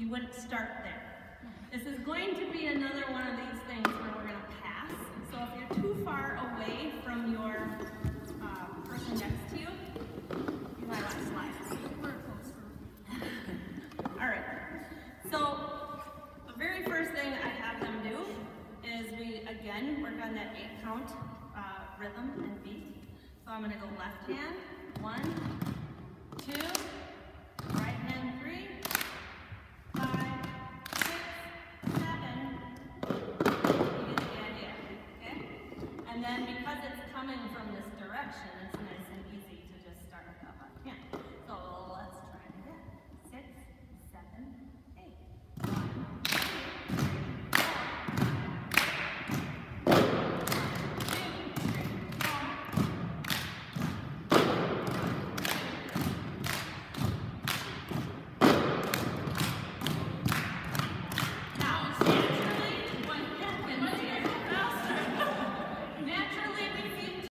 you wouldn't start there. This is going to be another one of these things where we're going to pass. So if you're too far away from your person next to you, you might want to slide. We're closer. All right. So the very first thing I have them do is we, again, work on that 8-count rhythm and beat. So I'm going to go left hand, 1, 2, right hand, 3, 5, 6, 7. You get the idea, okay? And then because it's coming from this direction,